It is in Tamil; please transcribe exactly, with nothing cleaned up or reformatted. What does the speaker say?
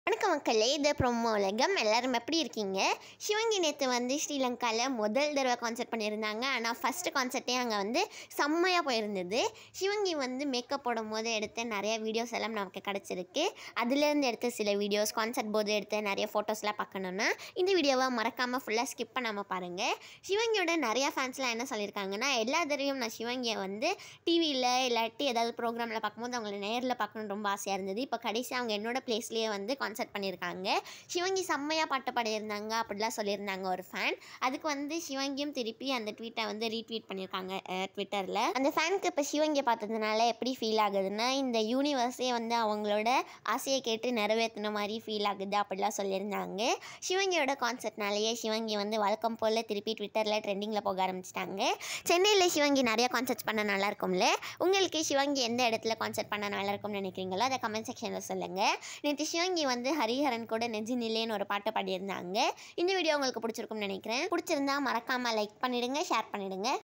வணக்கம் மக்களே, இது ப்ரோமோ உலகம். எல்லாரும் எப்படி இருக்கீங்க? சிவங்கி நேற்று வந்து ஸ்ரீலங்காவில் முதல் தடவை கான்சர்ட் பண்ணியிருந்தாங்க. ஆனால் ஃபஸ்ட்டு கான்சர்ட்டே அங்கே வந்து செம்மையாக போயிருந்தது. சிவங்கி வந்து மேக்கப் போடும் போது எடுத்த நிறைய வீடியோஸ் எல்லாம் நமக்கு கிடச்சிருக்கு. அதுலேருந்து எடுத்த சில வீடியோஸ், கான்சர்ட் போது எடுத்த நிறைய ஃபோட்டோஸ்லாம் பார்க்கணுன்னா இந்த வீடியோவை மறக்காமல் ஃபுல்லாக ஸ்கிப் பண்ணாமல் பாருங்கள். சிவங்கியோட நிறையா ஃபேன்ஸ்லாம் என்ன சொல்லியிருக்காங்கன்னா, எல்லா தடவையும் நான் சிவங்கியை வந்து டிவியில் இல்லாட்டி ஏதாவது ப்ரோக்ராமில் பார்க்கும்போது அவங்கள நேரில் பார்க்கணுன்னு ரொம்ப ஆசையாக இருந்தது. இப்போ கடைசி அவங்க என்னோட ப்ளேஸ்லேயே வந்து கான்சர்ட் பண்ணியிருக்காங்க. சிவங்கி செம்மையாக பாட்டு பாடியிருந்தாங்க அப்படிலாம் சொல்லியிருந்தாங்க ஒரு ஃபேன். அதுக்கு வந்து சிவங்கியும் திருப்பி அந்த ட்வீட்டை வந்து ரீட்வீட் பண்ணியிருக்காங்க ட்விட்டரில். அந்த ஃபேனுக்கு இப்போ சிவங்கியை பார்த்ததுனால எப்படி ஃபீல் ஆகுதுன்னா, இந்த யூனிவர்ஸே வந்து அவங்களோட ஆசையை கேட்டு நிறைவேற்றின மாதிரி ஃபீல் ஆகுது அப்படிலாம் சொல்லியிருந்தாங்க. சிவங்கியோட கான்சர்ட்னாலேயே சிவங்கி வந்து வழக்கம் போல் திருப்பி ட்விட்டரில் ட்ரெண்டிங்கில் போக ஆரம்பிச்சிட்டாங்க. சென்னையில் சிவங்கி நிறைய கான்சர்ட்ஸ் பண்ண நல்லா இருக்கும்ல. உங்களுக்கு சிவங்கி எந்த இடத்துல கான்சர்ட் பண்ண நல்லா இருக்கும்னு நினைக்கிறீங்களோ அதை கமெண்ட் செக்ஷனில் சொல்லுங்கள். நேற்று சிவங்கி வந்து ஹரிஹரன் கூட நெஞ்சு நிலைன்னு ஒரு பாட்டை பாடியிருந்தாங்க. இந்த வீடியோ உங்களுக்கு பிடிச்சிருக்கும்னு நினைக்கிறேன். பிடிச்சிருந்தா மறக்காமல் லைக் பண்ணிவிடுங்க, ஷேர் பண்ணிவிடுங்க.